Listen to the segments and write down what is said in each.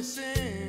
ser.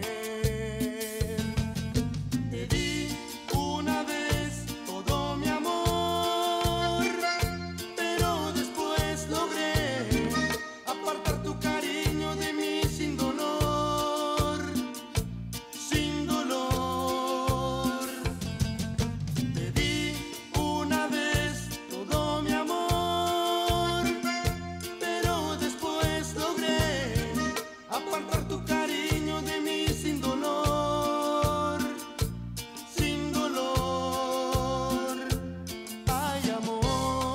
Te di una vez todo mi amor, pero después logré apartar tu cariño de mí sin dolor, sin dolor. Te di una vez todo mi amor, pero después logré apartar tu cariño de mí sin dolor, sin dolor. Ay, amor.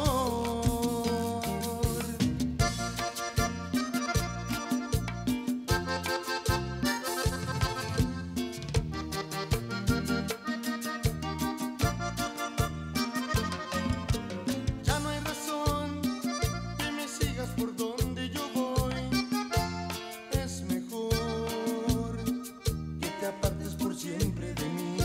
Ya no hay razón que me sigas por donde yo voy. Es mejor que te apartes por siempre de mí.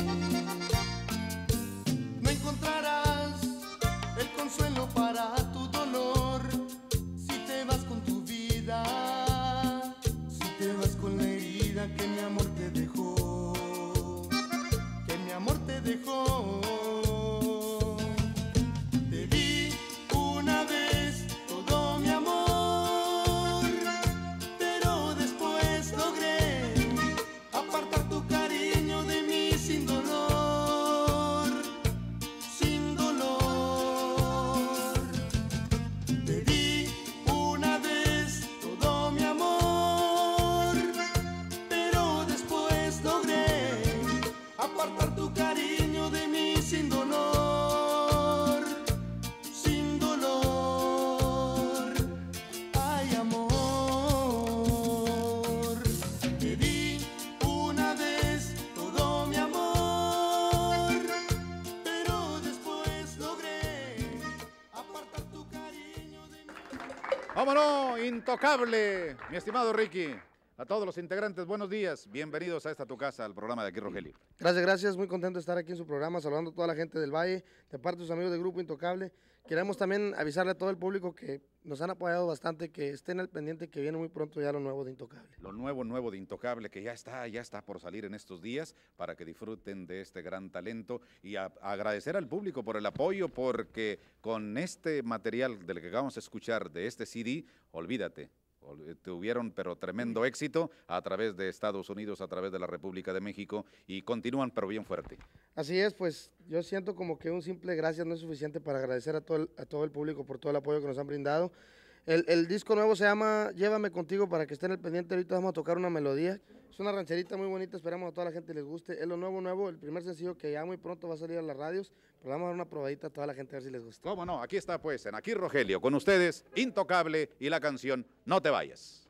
No encontrarás el consuelo para tu dolor si te vas con tu vida, si te vas con la herida que mi amor te dejó, que mi amor te dejó. Te di una vez todo mi amor, pero después logré apartar tu cariño de mí sin dolor, sin dolor. Te di una vez todo mi amor, pero después logré apartar tu cariño de mí sin dolor, sin dolor. Ay, amor. Te di una vez todo mi amor, pero después logré apartar tu cariño de mí. ¡Vámonos! ¡Intocable! Mi estimado Ricky, a todos los integrantes, buenos días. Bienvenidos a esta tu casa, al programa de aquí, Rogelio. Gracias, gracias. Muy contento de estar aquí en su programa, saludando a toda la gente del Valle, de parte de sus amigos del Grupo Intocable. Queremos también avisarle a todo el público que nos han apoyado bastante, que estén al pendiente, que viene muy pronto ya lo nuevo de Intocable. Lo nuevo de Intocable, que ya está por salir en estos días, para que disfruten de este gran talento y agradecer al público por el apoyo, porque con este material del que acabamos de escuchar, de este CD, olvídate. Tuvieron pero tremendo éxito a través de Estados Unidos, a través de la República de México, y continúan pero bien fuerte. Así es, pues yo siento como que un simple gracias no es suficiente para agradecer a todo el público por todo el apoyo que nos han brindado. El disco nuevo se llama Llévame Contigo, para que estén al pendiente. Ahorita vamos a tocar una melodía. Es una rancherita muy bonita, esperamos a toda la gente les guste. Es lo nuevo, el primer sencillo que ya muy pronto va a salir a las radios, pero vamos a dar una probadita a toda la gente a ver si les gusta. ¿Cómo no? Aquí está pues, en Aquí Rogelio, con ustedes, Intocable y la canción No te vayas.